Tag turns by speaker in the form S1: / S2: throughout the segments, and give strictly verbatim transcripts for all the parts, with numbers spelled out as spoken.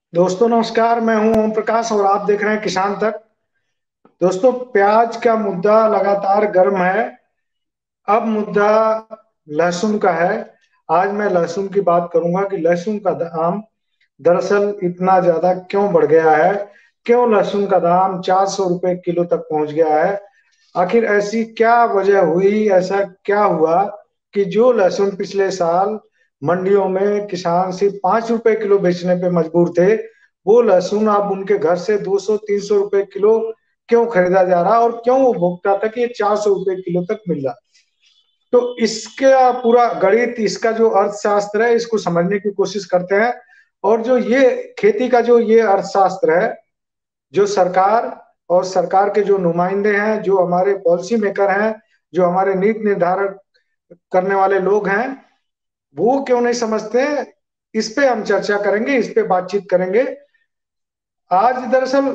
S1: दोस्तों नमस्कार। मैं हूं ओम प्रकाश और आप देख रहे हैं किसान तक। दोस्तों, प्याज का मुद्दा लगातार गर्म है। अब मुद्दा लहसुन का है। आज मैं लहसुन की बात करूंगा कि लहसुन का दाम दरअसल इतना ज्यादा क्यों बढ़ गया है। क्यों लहसुन का दाम चार सौ रुपए किलो तक पहुंच गया है। आखिर ऐसी क्या वजह हुई, ऐसा क्या हुआ कि जो लहसुन पिछले साल मंडियों में किसान सिर्फ पांच रुपए किलो बेचने पे मजबूर थे, वो लहसुन अब उनके घर से दो सौ तीन सौ रुपए किलो क्यों खरीदा जा रहा और क्यों वो भुगता था कि ये चार सौ रुपए किलो तक मिल रहा। तो इसका पूरा गणित, इसका जो अर्थशास्त्र है, इसको समझने की कोशिश करते हैं। और जो ये खेती का जो ये अर्थशास्त्र है, जो सरकार और सरकार के जो नुमाइंदे हैं, जो हमारे पॉलिसी मेकर हैं, जो हमारे नीति निर्धारण करने वाले लोग हैं, वो क्यों नहीं समझते। इस पे हम चर्चा करेंगे, इस पे बातचीत करेंगे। आज दरअसल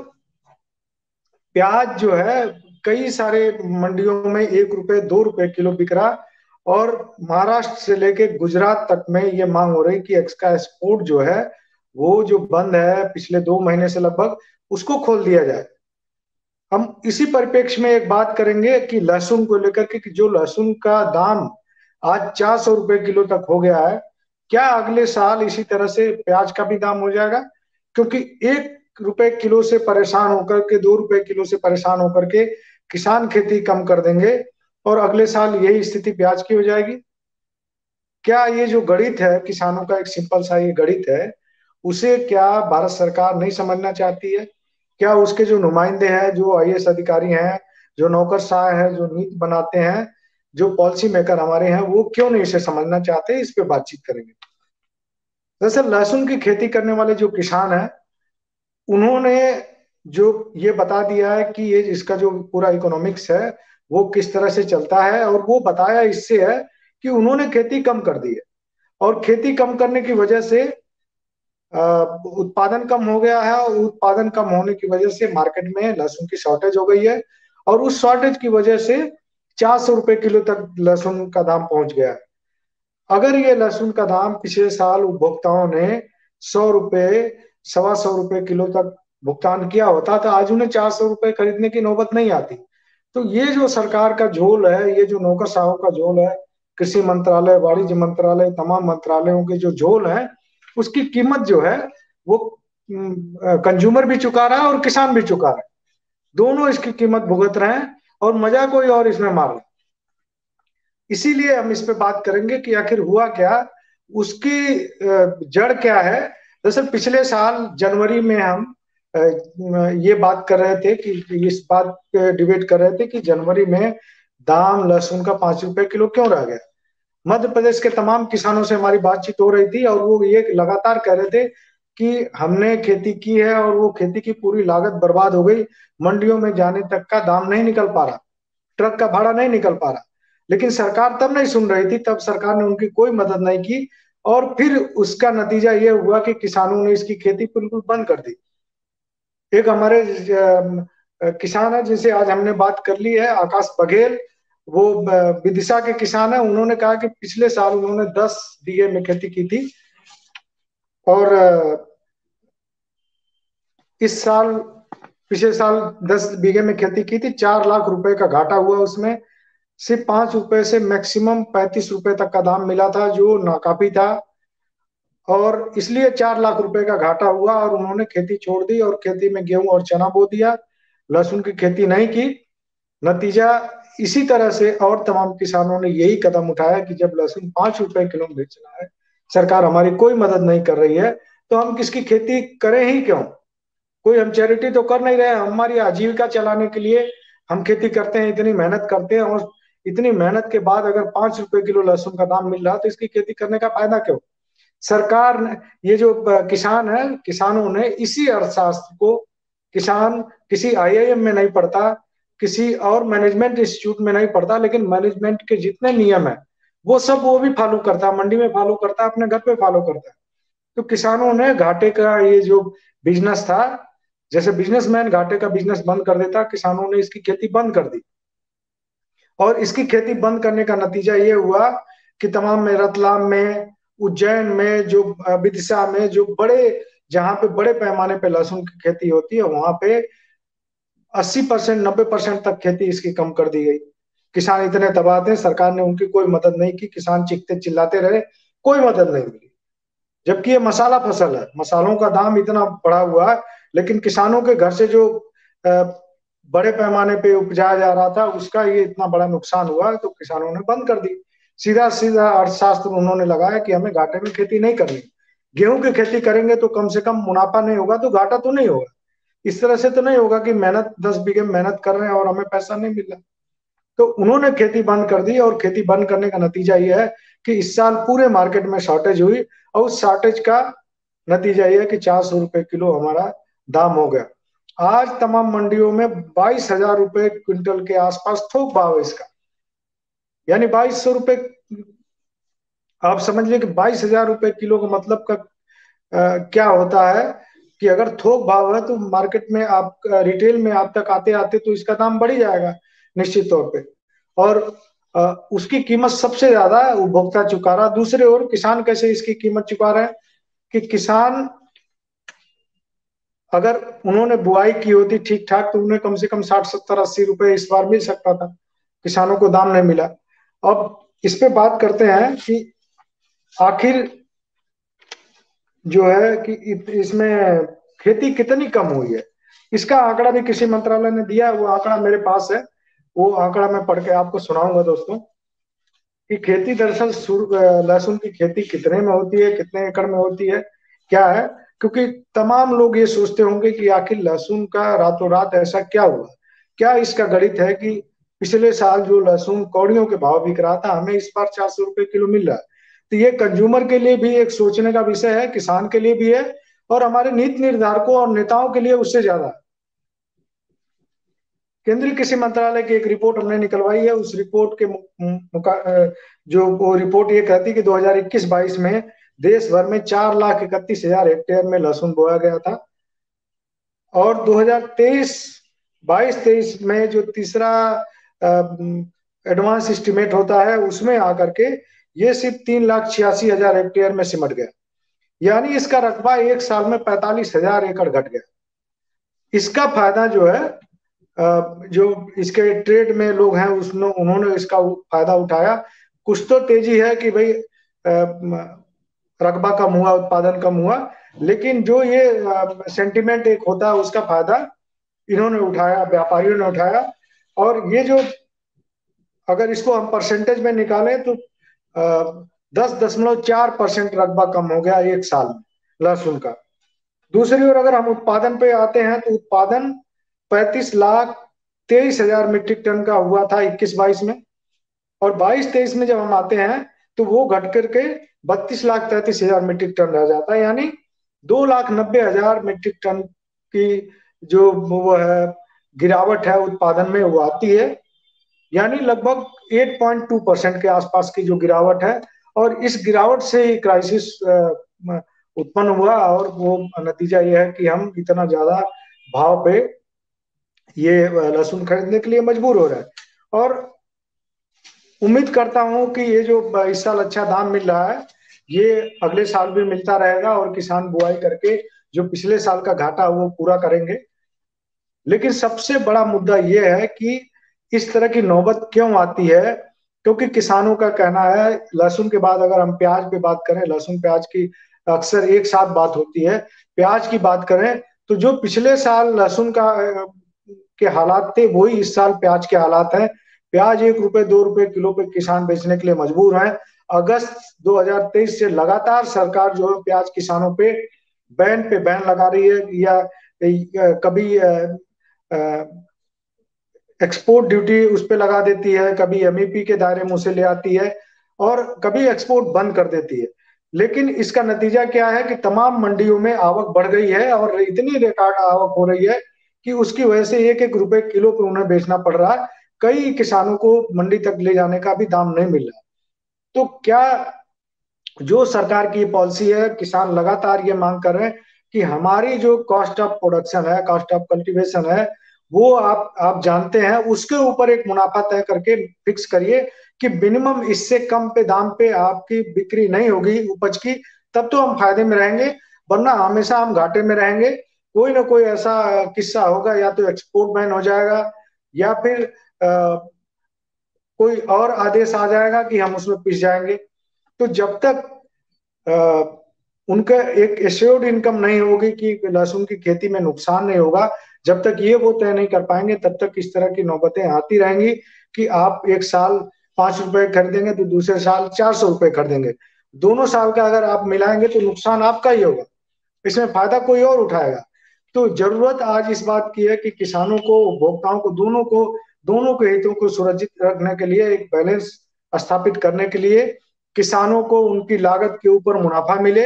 S1: प्याज जो है कई सारे मंडियों में एक रुपए दो रुपए किलो बिक रहा। और महाराष्ट्र से लेके गुजरात तक में ये मांग हो रही कि इसका एक्सपोर्ट जो है, वो जो बंद है पिछले दो महीने से लगभग, उसको खोल दिया जाए। हम इसी परिप्रेक्ष्य में एक बात करेंगे कि लहसुन को लेकर के, कि जो लहसुन का दाम आज चार सौ रुपए किलो तक हो गया है, क्या अगले साल इसी तरह से प्याज का भी दाम हो जाएगा। क्योंकि एक रुपए किलो से परेशान होकर के, दो रुपए किलो से परेशान होकर के किसान खेती कम कर देंगे और अगले साल यही स्थिति प्याज की हो जाएगी। क्या ये जो गणित है, किसानों का एक सिंपल सा ये गणित है, उसे क्या भारत सरकार नहीं समझना चाहती है। क्या उसके जो नुमाइंदे हैं, जो आई ए एस अधिकारी हैं, जो नौकरशाह हैं, जो नीति बनाते हैं, जो पॉलिसी मेकर हमारे हैं, वो क्यों नहीं इसे समझना चाहते। इस पे बातचीत करेंगे। दरअसल लहसुन की खेती करने वाले जो किसान हैं, उन्होंने जो ये बता दिया है कि ये इसका जो पूरा इकोनॉमिक्स है, वो किस तरह से चलता है। और वो बताया इससे है कि उन्होंने खेती कम कर दी है। और खेती कम करने की वजह से अ, उत्पादन कम हो गया है, और उत्पादन कम होने की वजह से मार्केट में लहसुन की शॉर्टेज हो गई है। और उस शॉर्टेज की वजह से चार सौ रुपए किलो तक लहसुन का दाम पहुंच गया है। अगर ये लहसुन का दाम पिछले साल उपभोक्ताओं ने सौ रुपए, सवा सौ रुपए किलो तक भुगतान किया होता तो आज उन्हें चार सौ रुपए खरीदने की नौबत नहीं आती। तो ये जो सरकार का झोल है, ये जो नौकरशाहों का झोल है, कृषि मंत्रालय, वाणिज्य मंत्रालय, तमाम मंत्रालयों के जो झोल है, उसकी कीमत जो है वो कंज्यूमर भी चुका रहा है और किसान भी चुका रहा है। दोनों इसकी कीमत भुगत रहे हैं और मजा कोई और इसमें मार रहा है। इसीलिए हम इस पे बात करेंगे कि आखिर हुआ क्या, उसकी अ, जड़ क्या है। दरअसल पिछले साल जनवरी में हम अ, ये बात कर रहे थे कि इस बात पे डिबेट कर रहे थे कि जनवरी में दाम लहसुन का पांच रुपए किलो क्यों रह गया। मध्य प्रदेश के तमाम किसानों से हमारी बातचीत हो रही थी और वो ये लगातार कह रहे थे कि हमने खेती की है और वो खेती की पूरी लागत बर्बाद हो गई। मंडियों में जाने तक का दाम नहीं निकल पा रहा, ट्रक का भाड़ा नहीं निकल पा रहा। लेकिन सरकार तब नहीं सुन रही थी, तब सरकार ने उनकी कोई मदद नहीं की। और फिर उसका नतीजा ये हुआ कि किसानों ने इसकी खेती बिल्कुल बंद कर दी। एक हमारे अ, किसान है जिनसे आज हमने बात कर ली है, आकाश बघेल। वो अ, विदिशा के किसान है। उन्होंने कहा कि पिछले साल उन्होंने दस बीघे में खेती की थी और अ, इस साल, पिछले साल दस बीघे में खेती की थी, चार लाख रुपए का घाटा हुआ उसमें। सिर्फ पांच रुपए से मैक्सिमम पैंतीस रुपए तक का दाम मिला था, जो नाकाफी था। और इसलिए चार लाख रुपए का घाटा हुआ और उन्होंने खेती छोड़ दी और खेती में गेहूं और चना बो दिया, लहसुन की खेती नहीं की। नतीजा इसी तरह से और तमाम किसानों ने यही कदम उठाया कि जब लहसुन पांच रुपए किलो में बेचना है, सरकार हमारी कोई मदद नहीं कर रही है, तो हम किसकी खेती करें ही क्यों। कोई हम चैरिटी तो कर नहीं रहे हैं, हमारी आजीविका चलाने के लिए हम खेती करते हैं, इतनी मेहनत करते हैं। और इतनी मेहनत के बाद अगर पांच रुपए किलो लहसुन का दाम मिल रहा है तो इसकी खेती करने का फायदा क्यों। सरकार ने, ये जो किसान है, किसानों ने इसी अर्थशास्त्र को, किसान किसी आई आई एम में नहीं पढ़ता, किसी और मैनेजमेंट इंस्टीट्यूट में नहीं पढ़ता, लेकिन मैनेजमेंट के जितने नियम है वो सब वो भी फॉलो करता है, मंडी में फॉलो करता है, अपने घर पे फॉलो करता है। तो किसानों ने घाटे का ये जो बिजनेस था, जैसे बिजनेसमैन घाटे का बिजनेस बंद कर देता, किसानों ने इसकी खेती बंद कर दी। और इसकी खेती बंद करने का नतीजा ये हुआ कि तमाम में, रतलाम में, उज्जैन में, जो विदिशा में जो बड़े जहां पे बड़े पैमाने पे लहसुन की खेती होती है, वहां पे अस्सी परसेंट नब्बे परसेंट तक खेती इसकी कम कर दी गई। किसान इतने तबाह थे, सरकार ने उनकी कोई मदद नहीं की, किसान चीखते चिल्लाते रहे, कोई मदद नहीं मिली। जबकि ये मसाला फसल है, मसालों का दाम इतना बढ़ा हुआ है, लेकिन किसानों के घर से जो अ, बड़े पैमाने पे उपजाया जा रहा था, उसका ये इतना बड़ा नुकसान हुआ है, तो किसानों ने बंद कर दी। सीधा सीधा अर्थशास्त्र उन्होंने लगाया कि हमें घाटे में खेती नहीं करनी। गेहूं की खेती करेंगे तो कम से कम मुनाफा नहीं होगा, तो घाटा तो नहीं होगा। इस तरह से तो नहीं होगा कि मेहनत दस बीघे मेहनत कर रहे हैं और हमें पैसा नहीं मिल रहा। तो उन्होंने खेती बंद कर दी, और खेती बंद करने का नतीजा यह है कि इस साल पूरे मार्केट में शॉर्टेज हुई, और उस शॉर्टेज का नतीजा यह है कि चार सौ रुपए किलो हमारा दाम हो गया। आज तमाम मंडियों में बाईस हजार रुपए क्विंटल के आसपास थोक भाव है इसका, यानी बाईस सौ रुपए। आप समझ लीजिए कि बाईस हजार रुपए किलो का मतलब का अ, क्या होता है कि अगर थोक भाव है तो मार्केट में आप रिटेल में आप तक आते आते तो इसका दाम बढ़ ही जाएगा निश्चित तौर पे। और अ, उसकी कीमत सबसे ज्यादा उपभोक्ता चुका रहा। दूसरे ओर किसान कैसे इसकी कीमत चुका रहे हैं कि किसान, अगर उन्होंने बुआई की होती ठीक ठाक तो उन्हें कम से कम साठ सत्तर अस्सी रुपए इस बार मिल सकता था, किसानों को दाम नहीं मिला। अब इस पे बात करते हैं कि आखिर जो है कि इसमें खेती कितनी कम हुई है। इसका आंकड़ा भी कृषि मंत्रालय ने दिया है, वो आंकड़ा मेरे पास है। वो आंकड़ा मैं पढ़ के आपको सुनाऊंगा दोस्तों कि खेती दरअसल शुरू- अ, लहसुन की खेती कितने में होती है, कितने एकड़ में होती है, क्या है। क्योंकि तमाम लोग ये सोचते होंगे कि आखिर लहसुन का रातों रात ऐसा क्या हुआ, क्या इसका गणित है कि पिछले साल जो लहसुन कौड़ियों के भाव बिक रहा था, हमें इस बार चार सौ रुपए किलो मिल रहा है। तो ये कंज्यूमर के लिए भी एक सोचने का विषय है, किसान के लिए भी है, और हमारे नीति निर्धारकों और नेताओं के लिए उससे ज्यादा है। केंद्रीय कृषि मंत्रालय की एक रिपोर्ट हमने निकलवाई है। उस रिपोर्ट के मु- मुका- अ, जो वो रिपोर्ट ये कहती है कि दो हज़ार इक्कीस बाईस में देश भर में चार लाख इकतीस हजार हेक्टेयर में लहसुन बोया गया था, और दो हज़ार तेईस बाईस तेईस में जो तीसरा एडवांस एस्टिमेट होता है, उसमें आकर के ये सिर्फ तीन लाख छियासी हजार हेक्टेयर में सिमट गया। यानी इसका रकबा एक साल में पैंतालीस हजार एकड़ घट गया। इसका फायदा जो है, अ, जो इसके ट्रेड में लोग हैं उसने उन्होंने इसका फायदा उठाया। कुछ तो तेजी है कि भाई अ, म, रकबा कम हुआ, उत्पादन कम हुआ, लेकिन जो ये सेंटिमेंट एक होता है उसका फायदा इन्होंने उठाया, व्यापारियों ने उठाया। और ये जो, अगर इसको हम परसेंटेज में निकालें तो दस दशमलव चार परसेंट रकबा कम हो गया एक साल में लहसुन का। दूसरी ओर अगर हम उत्पादन पे आते हैं तो उत्पादन पैंतीस लाख तेईस हजार मीट्रिक टन का हुआ था इक्कीस बाईस में, और बाईस तेईस में जब हम आते हैं तो वो घट करके बत्तीस लाख तैंतीस हजार मीट्रिक टन रह जाता है। यानी दो लाख नब्बे हजार मीट्रिक टन की जो वो है गिरावट है उत्पादन में, वो आती है। यानी लगभग आठ पॉइंट दो परसेंट के आसपास की जो गिरावट है, और इस गिरावट से ही क्राइसिस उत्पन्न हुआ, और वो नतीजा ये है कि हम इतना ज्यादा भाव पे ये लहसुन खरीदने के लिए मजबूर हो रहे हैं। और उम्मीद करता हूं कि ये जो इस साल अच्छा दाम मिल रहा है, ये अगले साल भी मिलता रहेगा, और किसान बुआई करके जो पिछले साल का घाटा वो पूरा करेंगे। लेकिन सबसे बड़ा मुद्दा ये है कि इस तरह की नौबत क्यों आती है, क्योंकि किसानों का कहना है, लहसुन के बाद अगर हम प्याज पे बात करें, लहसुन प्याज की अक्सर एक साथ बात होती है। प्याज की बात करें तो जो पिछले साल लहसुन का अ, के हालात थे, वही इस साल प्याज के हालात हैं। प्याज एक रुपए दो रुपए किलो पे किसान बेचने के लिए मजबूर हैं। अगस्त दो हज़ार तेईस से लगातार सरकार जो है प्याज किसानों पे बैन पे बैन लगा रही है, या अ, कभी एक्सपोर्ट ड्यूटी उस पर लगा देती है, कभी एमईपी के दायरे में उसे ले आती है, और कभी एक्सपोर्ट बंद कर देती है। लेकिन इसका नतीजा क्या है कि तमाम मंडियों में आवक बढ़ गई है, और इतनी रिकॉर्ड आवक हो रही है कि उसकी वजह से एक एक रुपए किलो पे उन्हें बेचना पड़ रहा है। कई किसानों को मंडी तक ले जाने का भी दाम नहीं मिल रहा। तो क्या जो सरकार की पॉलिसी है, किसान लगातार ये मांग कर रहे हैं कि हमारी जो कॉस्ट ऑफ प्रोडक्शन है, कॉस्ट ऑफ कल्टीवेशन है, वो आप आप जानते हैं, उसके ऊपर एक मुनाफा तय करके फिक्स करिए कि मिनिमम इससे कम पे दाम पे आपकी बिक्री नहीं होगी उपज की, तब तो हम फायदे में रहेंगे। वरना हमेशा हम घाटे में रहेंगे। कोई ना कोई ऐसा किस्सा होगा, या तो एक्सपोर्ट बैन हो जाएगा या फिर आ, कोई और आदेश आ जाएगा कि हम उसमें पिस जाएंगे। तो जब तक आ, उनका एक एश्योर्ड इनकम नहीं होगी कि लहसुन की खेती में नुकसान नहीं होगा, जब तक ये वो तय नहीं कर पाएंगे, तब तक इस तरह की नौबतें आती रहेंगी कि आप एक साल पांच रुपए खरीदेंगे तो दूसरे साल चार सौ रुपए खरीदेंगे। दोनों साल का अगर आप मिलाएंगे तो नुकसान आपका ही होगा, इसमें फायदा कोई और उठाएगा। तो जरूरत आज इस बात की है कि किसानों को, उपभोक्ताओं को, दोनों को, दोनों के हितों को सुरक्षित रखने के लिए, एक बैलेंस स्थापित करने के लिए, किसानों को उनकी लागत के ऊपर मुनाफा मिले,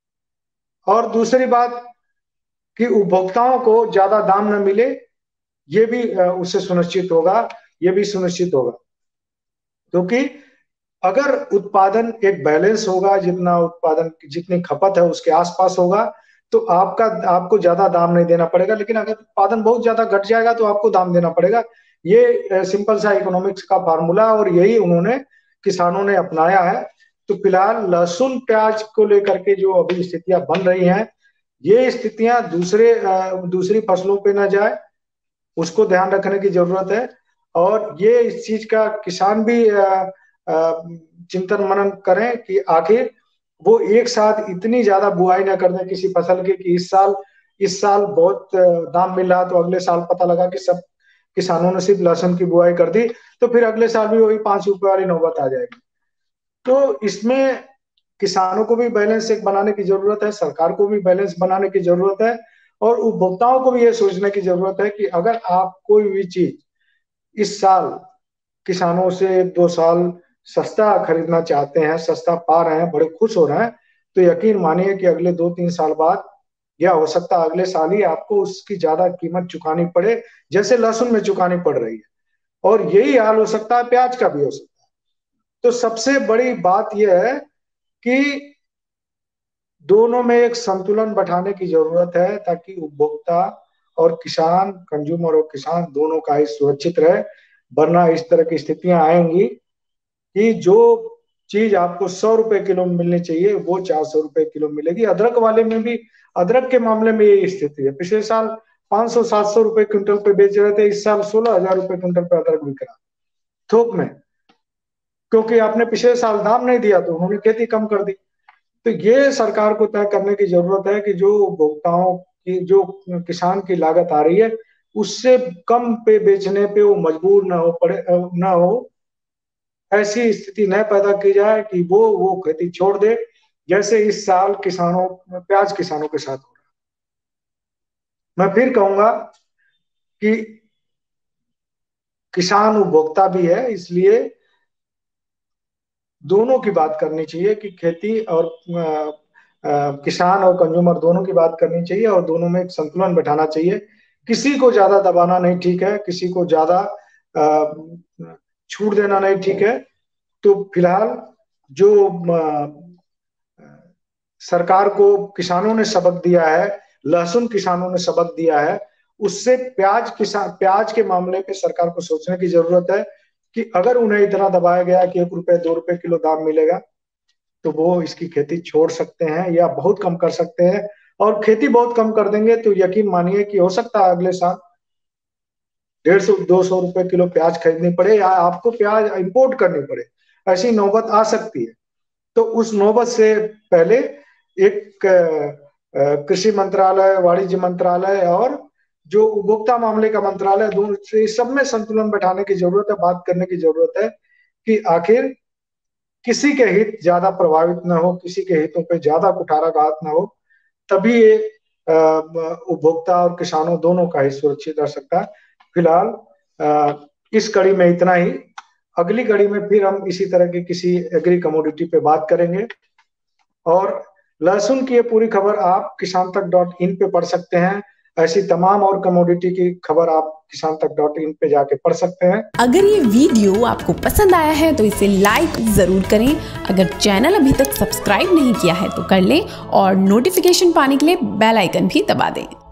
S1: और दूसरी बात कि उपभोक्ताओं को ज्यादा दाम न मिले, ये भी उससे सुनिश्चित होगा, ये भी सुनिश्चित होगा। क्योंकि अगर उत्पादन एक बैलेंस होगा, जितना उत्पादन, जितनी खपत है उसके आसपास होगा, तो आपका आपको ज्यादा दाम नहीं देना पड़ेगा। लेकिन अगर उत्पादन बहुत ज्यादा घट जाएगा तो आपको दाम देना पड़ेगा। ये सिंपल सा इकोनॉमिक्स का फार्मूला, और यही उन्होंने, किसानों ने अपनाया है। तो फिलहाल लहसुन प्याज को लेकर के जो अभी स्थितियां बन रही हैं, ये स्थितियां दूसरे दूसरी फसलों पे ना जाए, उसको ध्यान रखने की जरूरत है। और ये इस चीज का किसान भी चिंतन मनन करें कि आखिर वो एक साथ इतनी ज्यादा बुआई ना कर दें किसी फसल की कि इस साल इस साल बहुत दाम मिल रहा तो अगले साल पता लगा कि सब किसानों ने सिर्फ लहसुन की बुआई कर दी, तो फिर अगले साल भी वही पांच रुपए वाली नौबत आ जाएगी। तो इसमें किसानों को भी बैलेंस एक बनाने की जरूरत है, सरकार को भी बैलेंस बनाने की जरूरत है, और उपभोक्ताओं को भी ये सोचने की जरूरत है कि अगर आप कोई भी चीज इस साल किसानों से दो साल सस्ता खरीदना चाहते हैं, सस्ता पा रहे हैं, बड़े खुश हो रहे हैं, तो यकीन मानिए कि अगले दो तीन साल बाद, या हो सकता है अगले साल ही, आपको उसकी ज्यादा कीमत चुकानी पड़े, जैसे लहसुन में चुकानी पड़ रही है। और यही हाल हो सकता है, प्याज का भी हो सकता है। तो सबसे बड़ी बात यह है कि दोनों में एक संतुलन बैठाने की जरूरत है, ताकि उपभोक्ता और किसान, कंज्यूमर और किसान दोनों का ही सुरक्षित रहे। वरना इस तरह की स्थितियां आएंगी कि जो चीज आपको सौ रुपए किलो में मिलनी चाहिए वो चार सौ रुपए किलो मिलेगी। अदरक वाले में भी, अदरक के मामले में यही स्थिति है। पिछले साल पांच सौ सात सौ रुपए क्विंटल पे बेच रहे थे, इस साल सोलह हजार रुपए क्विंटल पे अदरक बिक रहा थोक में, क्योंकि आपने पिछले साल दाम नहीं दिया तो उन्होंने खेती कम कर दी। तो ये सरकार को तय करने की जरूरत है कि जो उपभोक्ताओं की, जो किसान की लागत आ रही है, उससे कम पे बेचने पे वो मजबूर ना हो पड़े ना हो ऐसी स्थिति न पैदा की जाए कि वो वो खेती छोड़ दे, जैसे इस साल किसानों, प्याज किसानों के साथ हो रहा है। मैं फिर कहूंगा कि किसान उपभोक्ता भी है, इसलिए दोनों की बात करनी चाहिए कि खेती और आ, आ, किसान और कंज्यूमर दोनों की बात करनी चाहिए, और दोनों में एक संतुलन बैठाना चाहिए। किसी को ज्यादा दबाना नहीं ठीक है, किसी को ज्यादा छूट देना नहीं ठीक है। तो फिलहाल जो आ, सरकार को किसानों ने सबक दिया है, लहसुन किसानों ने सबक दिया है, उससे प्याज किसान, प्याज के मामले पे सरकार को सोचने की जरूरत है कि अगर उन्हें इतना दबाया गया कि एक रुपए दो रुपए किलो दाम मिलेगा, तो वो इसकी खेती छोड़ सकते हैं या बहुत कम कर सकते हैं। और खेती बहुत कम कर देंगे तो यकीन मानिए कि हो सकता है अगले साल डेढ़ सौ दो सौ रुपए किलो प्याज खरीदनी पड़े, या आपको प्याज इंपोर्ट करनी पड़े, ऐसी नौबत आ सकती है। तो उस नौबत से पहले एक कृषि मंत्रालय, वाणिज्य मंत्रालय और जो उपभोक्ता मामले का मंत्रालय, दोनों से सब में संतुलन बैठाने की जरूरत है, बात करने की जरूरत है कि आखिर किसी के हित ज्यादा प्रभावित न हो, किसी के हितों पे ज्यादा कुठाराघात न हो, तभी ये उपभोक्ता और किसानों दोनों का ही सुरक्षित रह सकता है। फिलहाल इस कड़ी में इतना ही। अगली कड़ी में फिर हम इसी तरह की किसी एग्री कमोडिटी पे बात करेंगे। और लहसुन की ये पूरी खबर आप किसान तक डॉट इन पे पढ़ सकते हैं। ऐसी तमाम और कमोडिटी की खबर आप किसान तक डॉट इन पे जाके पढ़ सकते हैं।
S2: अगर ये वीडियो आपको पसंद आया है तो इसे लाइक जरूर करें। अगर चैनल अभी तक सब्सक्राइब नहीं किया है तो कर लें, और नोटिफिकेशन पाने के लिए बेल आइकन भी दबा दें।